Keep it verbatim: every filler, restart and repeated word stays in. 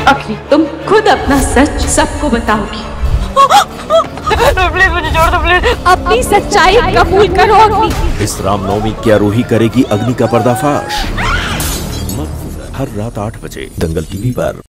अखिल, तुम खुद अपना सच सबको बताओगी। प्लीज मुझे छोड़ दो प्लीज। अपनी सच्चाई कबूल करो अग्नि। इस रामनवमी की आरोही करेगी अग्नि का पर्दाफाश। हर रात आठ बजे दंगल टीवी पर।